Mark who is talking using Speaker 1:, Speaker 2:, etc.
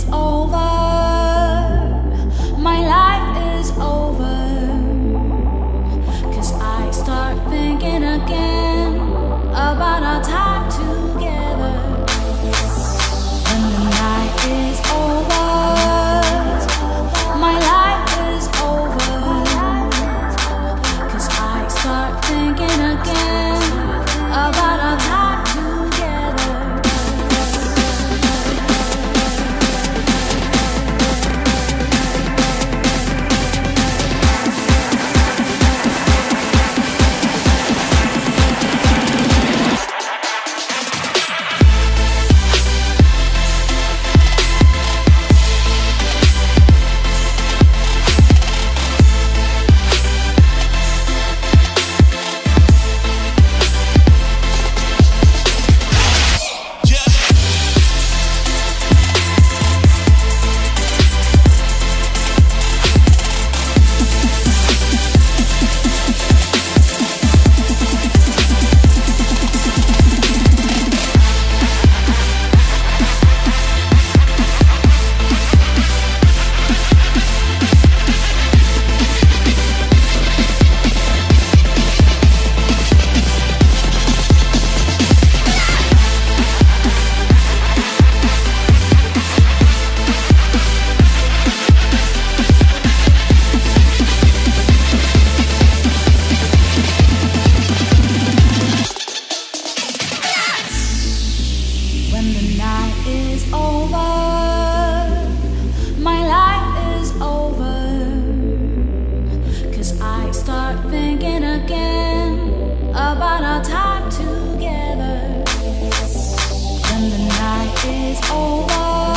Speaker 1: over, my life is over. 'Cause I start thinking again about our time together. When the night is over, my life is over. 'Cause I start thinking again about our time together. When the night is over, my life is over. 'Cause I start thinking again about our time together. When the night is over,